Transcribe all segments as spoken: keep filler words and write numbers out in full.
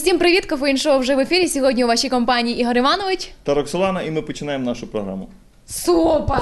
Усім привіт, Кофеїн-шоу вже в ефірі. Сьогодні у вашій компанії Ігор Іванович та Роксолана, і ми починаємо нашу програму. Супер!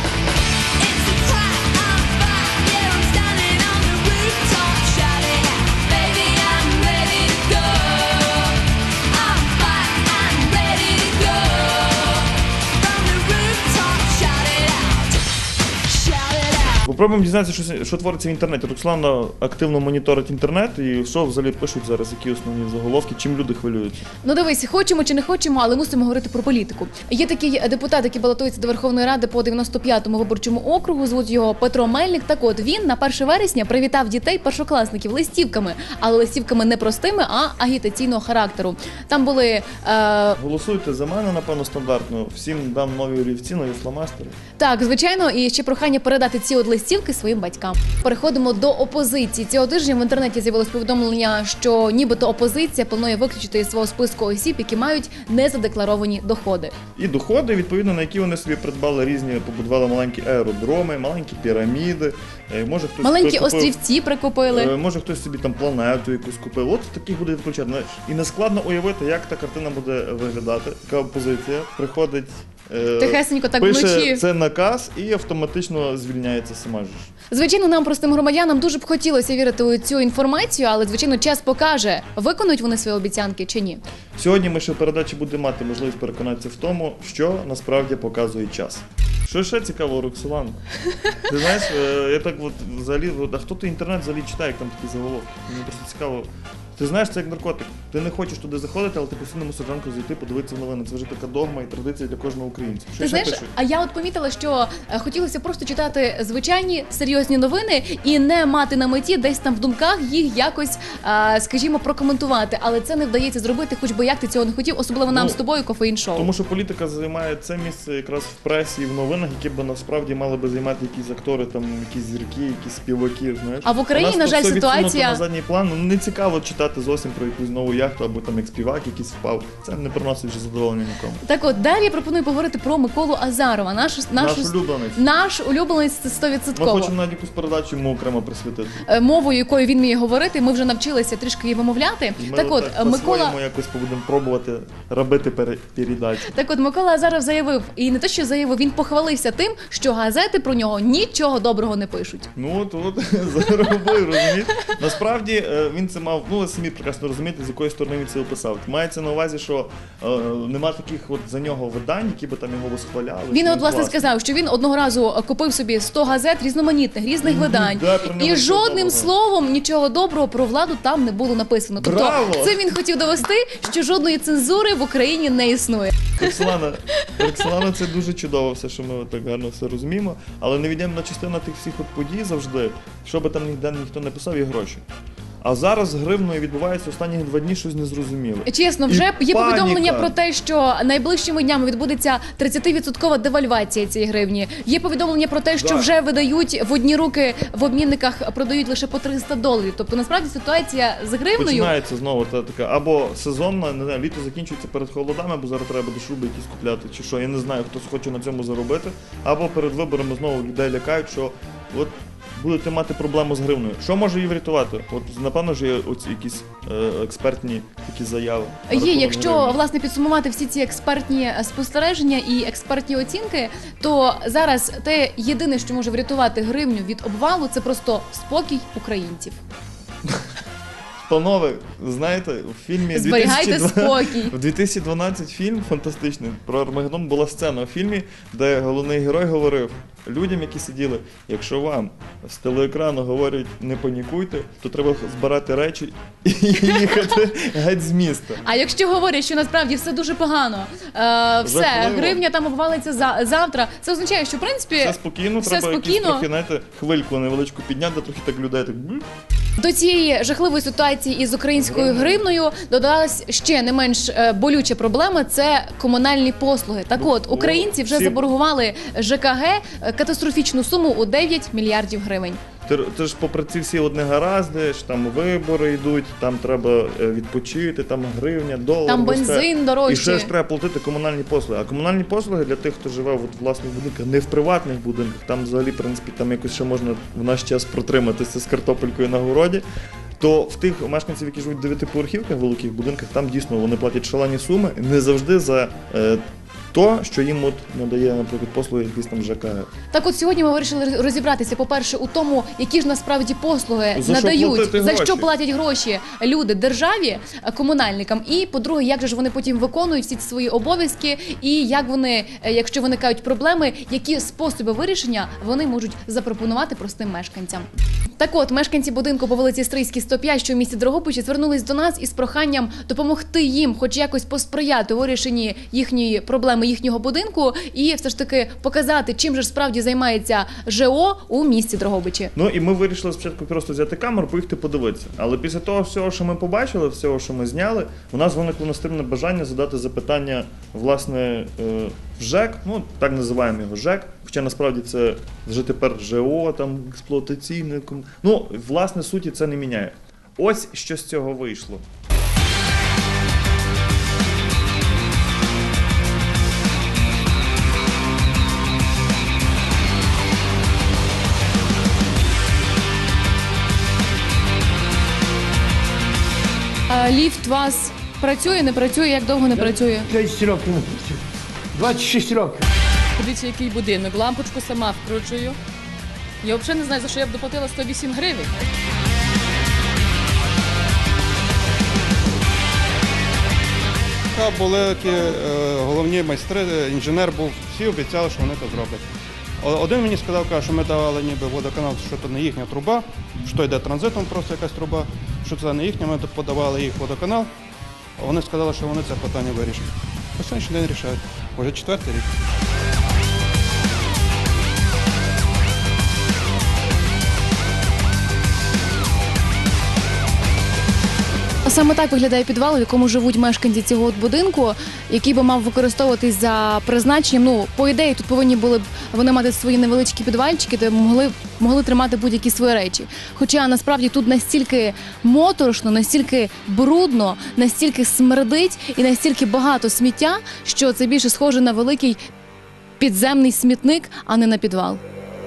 Попробуємо дізнатися, що, що твориться в інтернеті. Роксолана активно моніторить інтернет, і що взагалі пишуть зараз, які основні заголовки, чим люди хвилюються? Ну дивись, хочемо чи не хочемо, але мусимо говорити про політику. Є такий депутат, який балотується до Верховної Ради по дев'яносто п'ятому виборчому округу, звуть його Петро Мельник. Так от, він на перше вересня привітав дітей першокласників листівками, але листівками не простими, а агітаційного характеру. Там були... Е... Голосуйте за мене, напевно, стандартно. Всім дам нові олівці, нові фломастери. Так, звичайно, і ще прохання передати ці от листівки своїм батькам. Переходимо до опозиції. Цього тижня в інтернеті з'явилось повідомлення, що нібито опозиція планує виключити із свого списку осіб, які мають незадекларовані доходи. І доходи, відповідно, на які вони собі придбали різні, побудували маленькі аеродроми, маленькі піраміди, може хтось маленькі прикупив, острівці прикупили. Може хтось собі там планету якусь купив. От таких буде відключати. І нескладно уявити, як та картина буде виглядати. Така опозиція приходить, тихесенько так пише вночі. Це наказ і автоматично звільняється сама ж. Звичайно, нам, простим громадянам, дуже б хотілося вірити у цю інформацію, але, звичайно, час покаже, виконують вони свої обіцянки чи ні. Сьогодні ми ще в передачі будемо мати можливість переконатися в тому, що насправді показує час. Що ще цікаво, Роксолана? Ти знаєш, я так от взагалі, а хто ти інтернет взагалі читає, як там такі заголовки? Мені просто цікаво. Ти знаєш, це як наркотик. Ти не хочеш туди заходити, але ти постійно мусиш ранку зайти, подивитися новини. Це вже така догма і традиція для кожного українця. Що ти знаєш, пишуть? А я от помітила, що хотілося просто читати звичайні, серйозні новини і не мати на меті десь там в думках їх якось, скажімо, прокоментувати. Але це не вдається зробити, хоч би як ти цього не хотів, особливо нам ну, з тобою, Кофеїн-шоу. Тому що політика займає це місце якраз в пресі і в новинах, які б насправді мали би займати якісь актори, там якісь зірки, якісь співаки, знаєш. А в Україні, на жаль, ситуація... на задній план, ну не цікаво читати зовсім про якусь нову яхту, або там як співак якийсь впав. Це не приносить вже задоволення нікому. Так от, далі я пропоную поговорити про Миколу Азарова, наш, наш, наш улюбленець. Наш улюбленець сто відсотків. Ми хочемо навіть якусь передачу йому окремо присвятити. Мовою, якою він вміє говорити, ми вже навчилися трішки її вимовляти. Ми так от, так, Микола... якось будемо пробувати робити передачу. Так от, Микола Азаров заявив, і не те, що заявив, він похвалився тим, що газети про нього нічого доброго не пишуть. Ну от, от, заробив, розумієте? Насправді, він це мав, ну, самі прекрасно розумієте, з якої сторони він це описав. Мається на увазі, що е, нема таких от за нього видань, які би там його восхваляли. Він от, власне, сказав, що він одного разу купив собі сто газет різноманітних, різних видань. Да, і жодним словом нічого доброго про владу там не було написано. Тобто, Браво! Це він хотів довести, що жодної цензури в Україні не існує. Роксолана, Роксолана, це дуже чудово все, що ми так гарно все розуміємо, але невід'ємна частина тих всіх от подій завжди, що би там ніде ніхто не писав, є гроші. А зараз з гривною відбувається останні два дні щось незрозуміле. Чесно, вже і є паніка. Повідомлення про те, що найближчими днями відбудеться тридцятивідсоткова девальвація цієї гривні. Є повідомлення про те, що да. вже видають в одні руки в обмінниках, продають лише по триста доларів. Тобто, насправді, ситуація з гривною... Починається знову та така, або сезонна, не знаю, літо закінчується перед холодами, бо зараз треба до шуби якісь купляти, чи що, я не знаю, хтось хоче на цьому заробити. Або перед виборами знову людей лякають, що от будете мати проблему з гривною. Що може її врятувати? От, напевно, ж є оці якісь е, експертні такі заяви. Є, якщо, гривні. власне, підсумувати всі ці експертні спостереження і експертні оцінки, то зараз те єдине, що може врятувати гривню від обвалу, це просто спокій українців. Панове, знаєте, в фільмі Зберігайте спокій. В дві тисячі дванадцятому фільм фантастичний про Армагеддон була сцена у фільмі, де головний герой говорив людям, які сиділи, якщо вам з телеекрану говорять не панікуйте, то треба збирати речі і їхати геть з міста. А якщо говорять, що насправді все дуже погано, е, все, Жахливо. Гривня там обвалиться за, завтра, це означає, що в принципі все спокійно, все треба спокійно. Якісь трохи, знаєте, хвильку невеличку підняти, трохи так людей так... До цієї жахливої ситуації із українською гривною додалась ще не менш болюча проблема – це комунальні послуги. Так от, українці вже заборгували ЖКГ катастрофічну суму у дев'ять мільярдів гривень. Це ж попри ці всі одне гаразди, що там вибори йдуть, там треба відпочити, там гривня, долар. Там бензин дорожче. І ще ж треба платити комунальні послуги. А комунальні послуги для тих, хто живе от в власних будинках, не в приватних будинках, там взагалі, в принципі, там якось ще можна в наш час протриматися з картопелькою на городі. то в тих мешканців, які живуть в дев'ятиповерхівках, в великих будинках, там дійсно вони платять шалені суми, не завжди за е, то, що їм от надає, наприклад, послуги якісь там ЖКГ. Так от сьогодні ми вирішили розібратися, по-перше, у тому, які ж насправді послуги За що надають, платити за гроші? що платять гроші люди державі, е, комунальникам, і, по-друге, як же ж вони потім виконують всі ці свої обов'язки, і як вони, е, якщо виникають проблеми, які способи вирішення вони можуть запропонувати простим мешканцям. Так от, мешканці будинку по вулиці Стрийській, сто п'ять, що в місті Дрогобичі, звернулись до нас із проханням допомогти їм, хоч якось посприяти у вирішенні їхньої проблеми, їхнього будинку, і все ж таки показати, чим же ж справді займається ЖЕО у місті Дрогобичі. Ну і ми вирішили спочатку просто взяти камеру, поїхати подивитися. Але після того всього, що ми побачили, всього, що ми зняли, у нас виникло настирне бажання задати запитання, власне, е, в ЖЕК, ну так називаємо його ЖЕК, хоча насправді це вже тепер ЖЕО, там експлуатаційне, ком- ну, власне, суті це не міняє. Ось що з цього вийшло. А ліфт у вас працює, не працює, як довго не працює? двадцять років. двадцять шість років. Подивіться, який будинок. Лампочку сама вкручую. Я взагалі не знаю, за що я б доплатила сто вісім гривень. Були ті е, головні майстри, інженер був, всі обіцяли, що вони це зроблять. О- Один мені сказав, каже, що ми давали ніби водоканал, що це не їхня труба, що йде транзитом просто якась труба, що це не їхня, ми подавали їх водоканал, а вони сказали, що вони це питання вирішать. По сьогоднішній день рішають. Вже четвертий рік. Саме так виглядає підвал, в якому живуть мешканці цього от будинку, який би мав використовуватись за призначенням. Ну, по ідеї, тут повинні були б вони мати свої невеличкі підвальчики, де могли, могли тримати будь-які свої речі. Хоча насправді тут настільки моторошно, настільки брудно, настільки смердить і настільки багато сміття, що це більше схоже на великий підземний смітник, а не на підвал.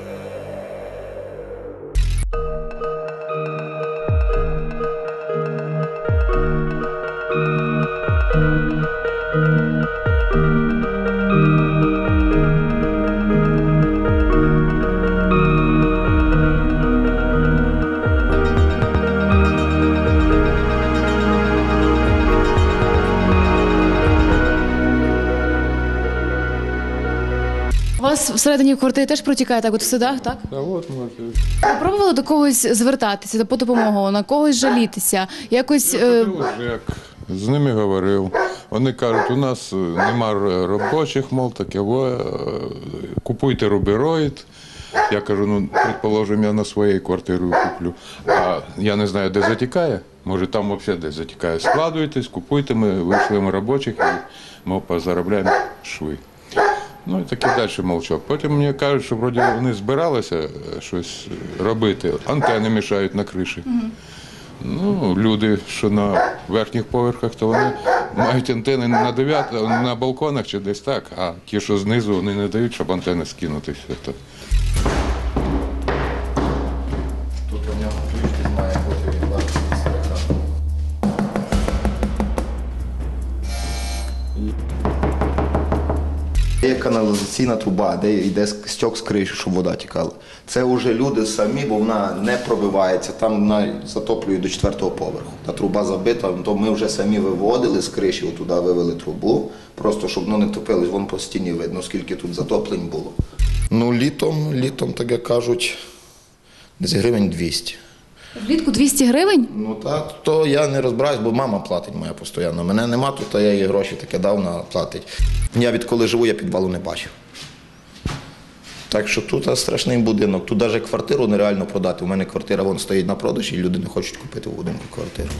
У вас всередині квартири теж протікає так от в садах, так? Та от може. Ви пробували до когось звертатися по допомогу, на когось жалітися? Якось е, Як з ними говорив. Вони кажуть, у нас нема робочих, мов таке, во, е, купуйте рубероїд. Я кажу, ну, предположим, я на своїй квартирі куплю. А я не знаю, де затікає. Може, там взагалі десь затікає. Складуйтесь, купуйте, ми вийшлемо робочих і ми позаробляємо шви. Ну і такий далі мовчок. Потім мені кажуть, що вроді вони збиралися щось робити, антени мішають на криші. Ну, люди, що на верхніх поверхах, то вони мають антени на дев'ят, на балконах чи десь так, а ті, що знизу, вони не дають, щоб антени скинути. Все то. Тут у нього ключ має бути від вас сорока. Є каналізаційна труба, де йде стьок з криші, щоб вода тікала. Це вже люди самі, бо вона не пробивається, там вона затоплює до четвертого поверху. Та труба забита, то ми вже самі виводили з криші, туди вивели трубу, просто щоб воно не топилось, вон по стіні видно, скільки тут затоплень було. Ну, літом, літом, так як кажуть, десь гривень двісті. влітку двісті гривень? Ну так, то я не розбираюсь, бо мама платить моя постійно. Мене нема тут, а я їй гроші таке дав, вона платить. Я відколи живу, я підвалу не бачив. Так що тут страшний будинок. Тут навіть квартиру нереально продати. У мене квартира вон стоїть на продажі, і люди не хочуть купити в будинку квартиру.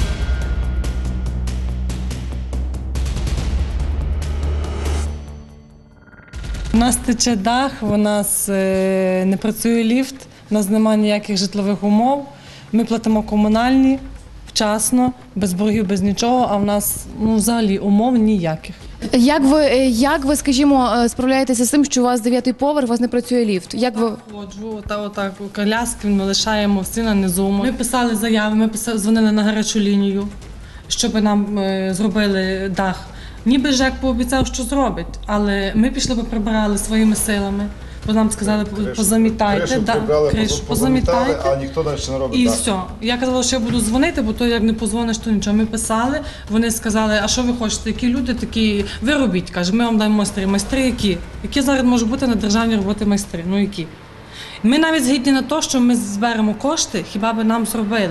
У нас тече дах, у нас е, не працює ліфт, у нас немає ніяких житлових умов. Ми платимо комунальні вчасно, без боргів, без нічого, а в нас ну, взагалі умов ніяких. Як ви, е, як ви, скажімо, е, справляєтеся з тим, що у вас дев'ятий поверх, у вас не працює ліфт? Як ви... Ходжу, та отак коляски ми лишаємо всі на низу. Ми писали заяви, ми писали, дзвонили на гарячу лінію, щоб нам е, зробили дах. Ніби ЖЕК пообіцяв, що зробить, але ми пішли, поприбирали своїми силами. Бо нам сказали, позамітайте, Кришу да, прибрали, кришу, позамітали, позамітайте. а ніхто далі не робить. І так. все. Я казала, що я буду дзвонити, бо то як не позвониш, то нічого. Ми писали, вони сказали, а що ви хочете, які люди такі, ви робіть, каже, ми вам даємо майстри. Майстри які? Які зараз можуть бути на державній роботі майстри? Ну які? Ми навіть згідні на те, що ми зберемо кошти, хіба би нам зробили.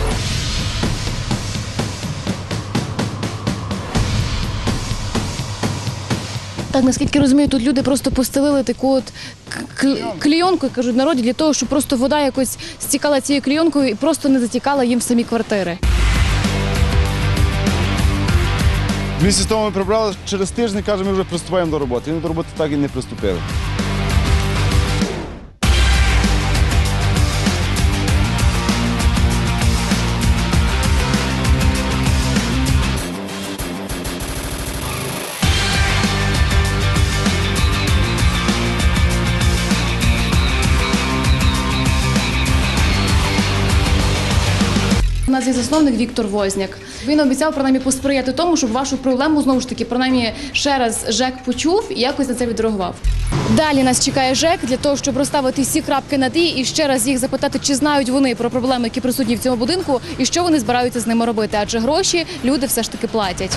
Так, наскільки розумію, тут люди просто постелили таку от к- клійонку, як кажуть в народі, для того, щоб просто вода якось стікала цією клійонкою і просто не затікала їм в самі квартири. Місяць тому ми прибрали, через тиждень, каже, ми вже приступаємо до роботи. Вони до роботи так і не приступили. У нас є засновник Віктор Возняк. Він обіцяв принаймні посприяти тому, щоб вашу проблему знову ж таки принаймні ще раз ЖЕК почув і якось на це відреагував. Далі нас чекає ЖЕК для того, щоб розставити всі крапки над «і» і ще раз їх запитати, чи знають вони про проблеми, які присутні в цьому будинку, і що вони збираються з ними робити. Адже гроші люди все ж таки платять.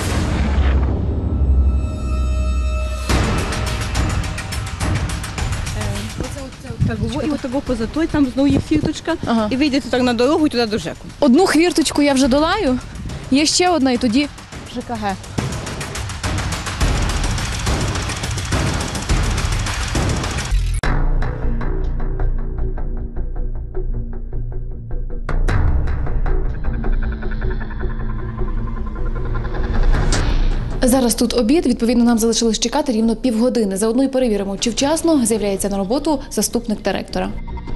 Так, і отого поза той, там знову є фірточка, Ага. і вийдете так на дорогу і туди до ЖЕКу. Одну хвірточку я вже долаю, є ще одна і тоді ЖКГ. Зараз тут обід, відповідно, нам залишилось чекати рівно півгодини. Заодно і перевіримо, чи вчасно з'являється на роботу заступник директора.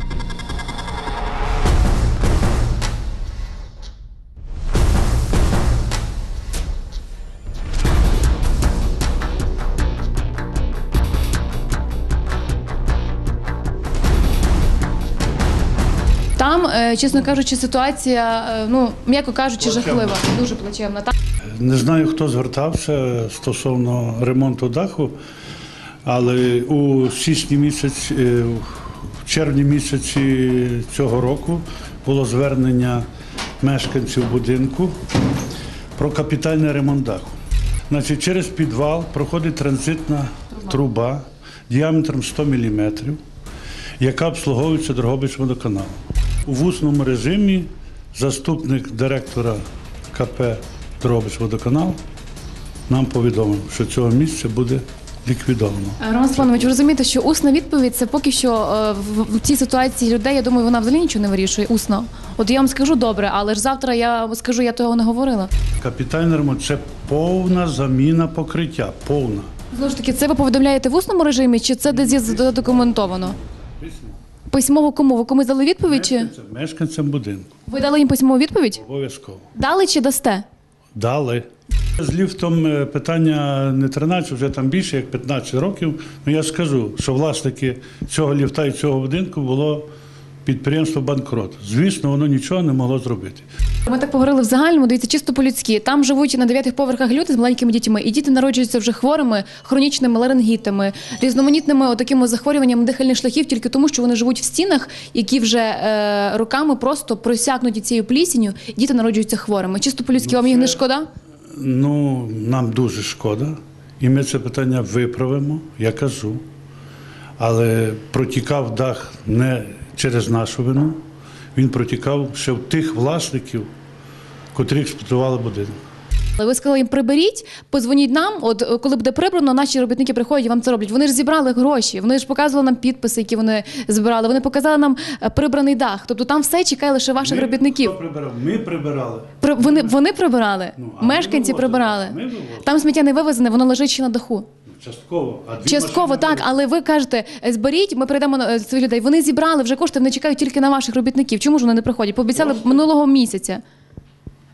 Там, е, чесно кажучи, ситуація, е, ну, м'яко кажучи, жахлива, дуже плачевна. Там Не знаю, хто звертався стосовно ремонту даху, але у січні місяці, е, в червні місяці цього року було звернення мешканців будинку про капітальний ремонт даху. Значить, через підвал проходить транзитна труба діаметром сто міліметрів, яка обслуговується Дрогобичводоканалом. У вусному режимі заступник директора КП Дрогобичводоканал нам повідомив, що цього місця буде ліквідовано. Роман Степанович, ви розумієте, що усна відповідь – це поки що е, в, в цій ситуації людей, я думаю, вона взагалі нічого не вирішує, усно. От я вам скажу добре, але ж завтра я скажу, я того не говорила. Капітальний ремонт – це повна заміна покриття, повна. Знову ж таки, це ви повідомляєте в усному режимі, чи це десь є задокументовано? Письмово кому? Ви комусь дали відповідь? Чи? Мешканцям, мешканцям будинку. Ви дали їм письмову відповідь? Обов'язково. Дали чи дасте? Дали. З ліфтом е, питання не тринадцять, вже там більше, як п'ятнадцять років. Ну я скажу, що власники цього ліфта і цього будинку було підприємство банкрот. Звісно, воно нічого не могло зробити. Ми так поговорили в загальному, дивіться, чисто по-людськи. Там живуть на дев'ятих поверхах люди з маленькими дітьми, і діти народжуються вже хворими, хронічними ларингітами, різноманітними такими захворюваннями дихальних шляхів, тільки тому, що вони живуть в стінах, які вже е, роками просто просякнуті цією плісінню, і діти народжуються хворими. Чисто по-людськи, вам їх не шкода? Ну, нам дуже шкода, і ми це питання виправимо, я кажу. Але протікав дах не через нашу вину, він протікав ще в тих власників, котрі експлуатували будинок. Ви сказали їм, приберіть, подзвоніть нам, от коли буде прибрано, наші робітники приходять і вам це роблять. Вони ж зібрали гроші, вони ж показували нам підписи, які вони збирали, вони показали нам прибраний дах. Тобто там все чекає лише ваших Ми, робітників. Хто прибирав? Ми прибирали. При, вони, вони прибирали, Ну, а ми мешканці вивозили. прибирали. Ми вивозили. Там сміття не вивезене, воно лежить ще на даху. Частково. А дві Частково, машини так, були. але ви кажете, зберіть, ми прийдемо на цих людей. Вони зібрали вже кошти, вони чекають тільки на ваших робітників. Чому ж вони не приходять? Пообіцяли минулого місяця.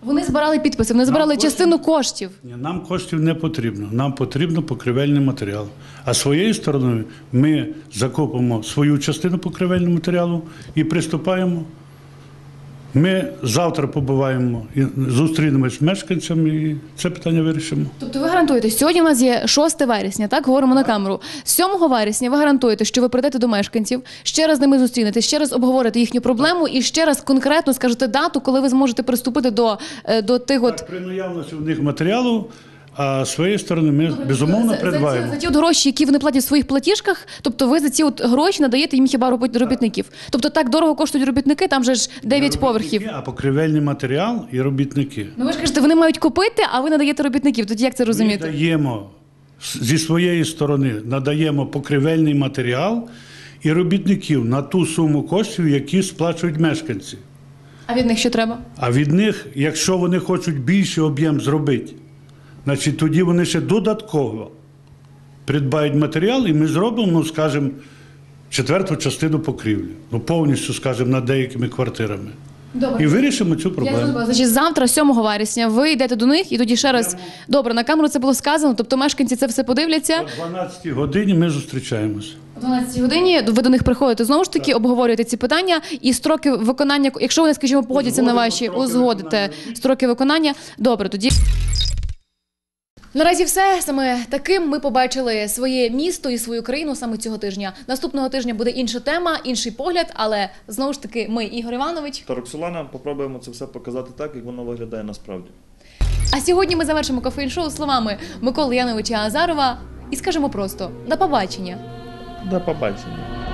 Вони збирали підписи, вони збирали коштів- частину коштів. Ні, нам коштів не потрібно. Нам потрібно покривельний матеріал. А своєю стороною ми закупимо свою частину покривельного матеріалу і приступаємо. Ми завтра побуваємо і зустрінемось з мешканцями і це питання вирішимо. Тобто ви гарантуєте, сьогодні у нас є шосте вересня, так, говоримо на камеру. сьомого вересня ви гарантуєте, що ви прийдете до мешканців, ще раз з ними зустрінетесь, ще раз обговорите їхню проблему і ще раз конкретно скажете дату, коли ви зможете приступити до, е, до тих от... Так, при наявності у них матеріалу, а з своєї сторони ми безумовно За- за, ці, придбаємо. за ті от гроші, які вони платять в своїх платіжках, тобто ви за ці от гроші надаєте їм хіба робот- робітників. Тобто так дорого коштують робітники, там же ж дев'ять поверхів. А покривельний матеріал і робітники. Ну ви ж кажете, вони мають купити, а ви надаєте робітників. Тоді як це Ми розуміти? даємо з- зі своєї сторони, надаємо покривельний матеріал і робітників на ту суму коштів, які сплачують мешканці. А від них що треба? А від них, якщо вони хочуть більший об'єм зробити, значить тоді вони ще додатково придбають матеріал, і ми зробимо, ну, скажімо, четверту частину покрівлі. Ну, повністю, скажімо, над деякими квартирами. Добре. І вирішимо цю Я проблему. зрозуміла. Значить, завтра, сьомого вересня, ви йдете до них і тоді ще раз. Добре, на камеру це було сказано, тобто мешканці це все подивляться. О дванадцятій годині ми зустрічаємося. О дванадцятій годині ви до них приходите знову ж таки, обговорюєте ці питання і строки виконання. Якщо вони, скажімо, погодяться на Узгодимо ваші, строки узгодите виконання. строки виконання. Добре, тоді. Наразі все. Саме таким ми побачили своє місто і свою країну саме цього тижня. Наступного тижня буде інша тема, інший погляд, але знову ж таки ми, Ігор Іванович. Та Роксолана, попробуємо це все показати так, як воно виглядає насправді. А сьогодні ми завершимо кофеїн-шоу словами Миколи Яновича Азарова і скажемо просто: до побачення. До побачення.